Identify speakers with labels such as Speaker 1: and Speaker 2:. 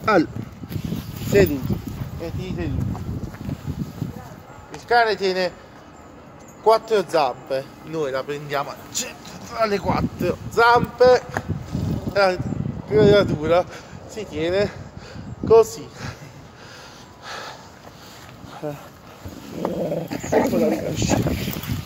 Speaker 1: Allora, seduto, mettiti seduto. Il cane tiene 4 zampe, noi la prendiamo al centro tra le 4 zampe, la creatura si tiene così. Ecco la rilascia.